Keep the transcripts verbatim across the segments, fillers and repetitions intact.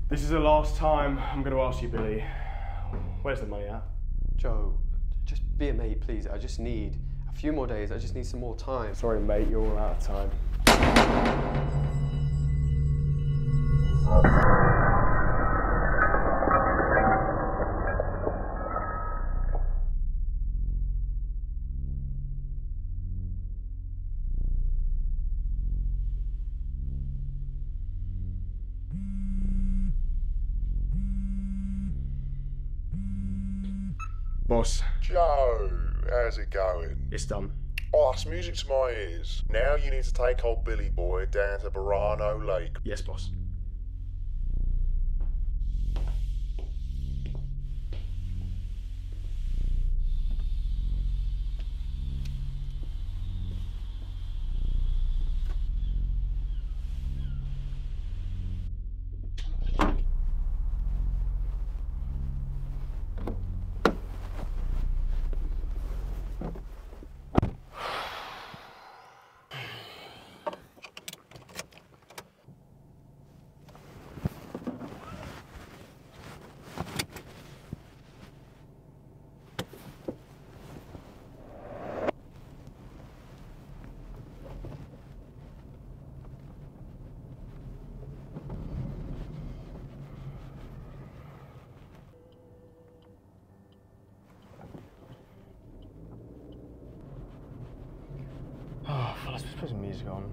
This is the last time I'm going to ask you, Billy. Where's the money at? Joe, just be a mate, please. I just need a few more days. I just need some more time. Sorry, mate, you're all out of time. Boss. Joe, how's it going? It's done. Oh, it's music to my ears. Now you need to take old Billy boy down to Burano Lake. Yes, boss. Oh, let's just put some music on.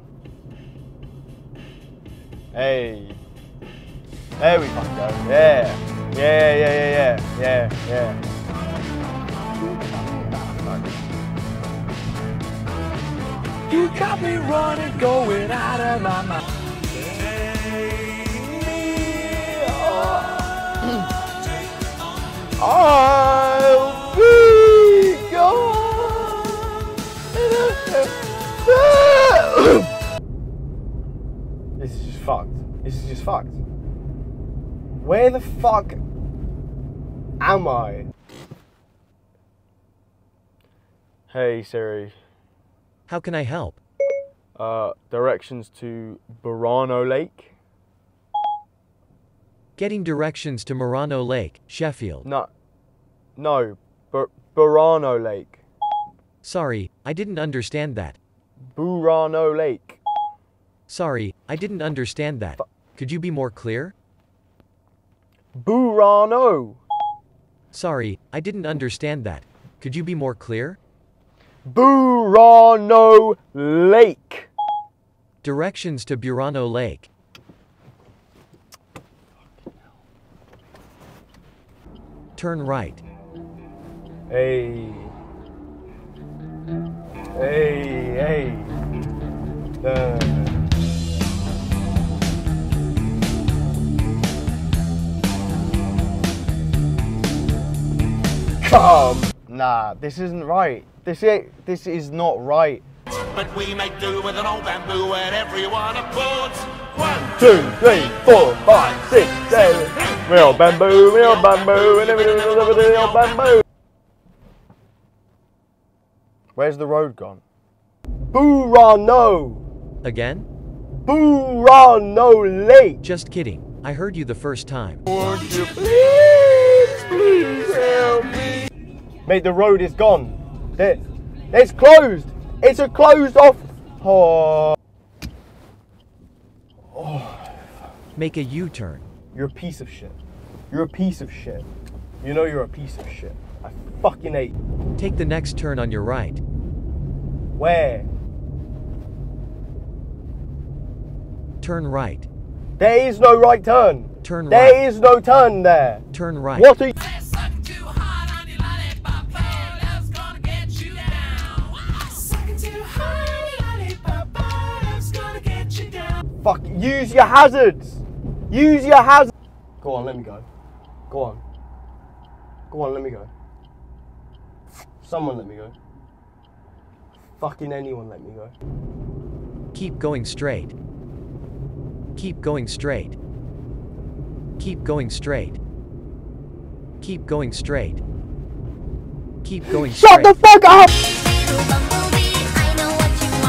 Hey. There we fucking go. Yeah. Yeah, yeah, yeah, yeah, yeah, yeah. You got me running, going out of my mind. I'll be gone. This is just fucked. This is just fucked. Where the fuck am I? Hey Siri. How can I help? Uh, directions to Burano Lake. Getting directions to Murano Lake, Sheffield. No, no, Bur Burano Lake. Sorry, I didn't understand that. Burano Lake. Sorry, I didn't understand that. Could you be more clear? Burano. Sorry, I didn't understand that. Could you be more clear? Burano Lake. Directions to Burano Lake. Turn right. Hey. Hey, hey. Uh. Come. Nah, this isn't right. This is, this is not right. But we make do with an old bamboo and everyone applauds. One, Two, three, four, five, six, seven. Real bamboo, real bamboo, and everything, real bamboo. Where's the road gone? Burano. Again? Burano Lake. Just kidding. I heard you the first time. Won't you please, please help me? Mate, the road is gone. It, it's closed. It's a closed off. Oh. Oh. Make a U-turn. You're a piece of shit. You're a piece of shit. You know you're a piece of shit. I fucking hate you. Take the next turn on your right. Where? Turn right. There is no right turn. Turn right. There is no turn there. Turn right. What are you? Fuck, use your hazards. Use your hazards. Go on, let me go. Go on. Go on, let me go. Someone let me go. Fucking anyone let me go. Keep going straight. Keep going straight. Keep going straight. Keep going straight. Keep going straight. Shut the fuck up!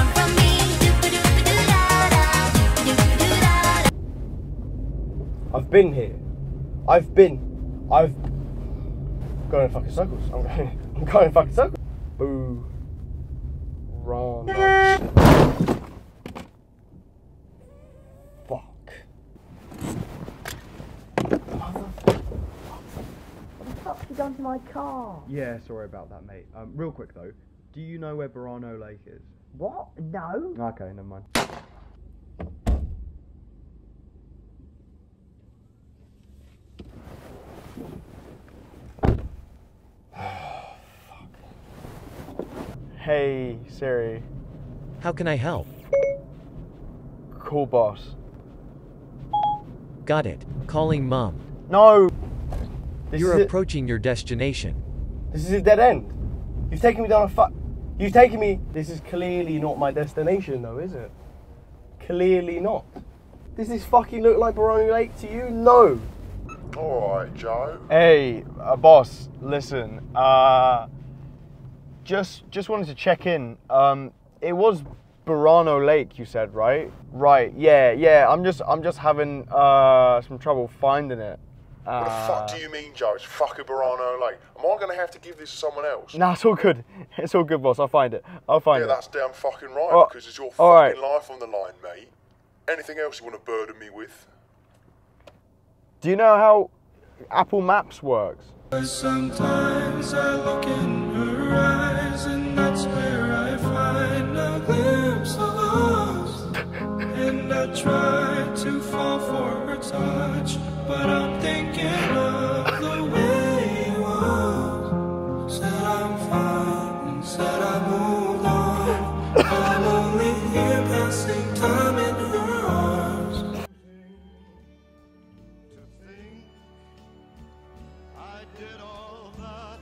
I've been here. I've been. I've going in fucking circles. I'm going. I'm going in fucking circles. Boo. Run. Fuck. What the fuck have you done to my car? Yeah, sorry about that, mate. Um, real quick though, do you know where Burano Lake is? What? No. Okay, never mind. Hey Siri. How can I help? Cool boss. Got it. Calling mom. No. This You're is it. approaching your destination. This is a dead end. You've taken me down a fu- You've taken me. This is clearly not my destination, though, is it? Clearly not. Does this fucking look like Burano Lake to you? No. All right, Joe. Hey, uh, boss. Listen. Uh, just just wanted to check in. Um, it was Burano Lake, you said, right? Right. Yeah, yeah. I'm just I'm just having uh some trouble finding it. Uh, What the fuck do you mean, Joe? It's fucking Burano Lake. Am I going to have to give this to someone else? Nah, it's all good. It's all good, boss. I'll find it. I'll find Yeah, it. that's damn fucking right, Oh, because it's your all fucking right. life on the line, mate. Anything else you want to burden me with? Do you know how Apple Maps works? Sometimes I look in her eyes, and that's where I find a glimpse of us. And I try to fall for her touch, but I'm thinking of the way it was. Said I'm fine, and said I moved on, but I'm only here passing time in her arms. To think I did all that,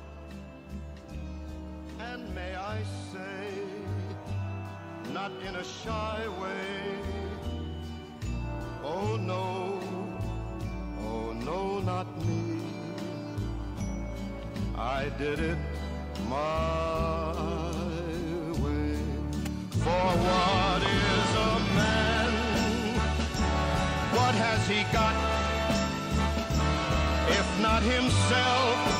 and may I say, not in a shy way. Oh no, oh no, not me. I did it my way. For what is a man? What has he got, if not himself?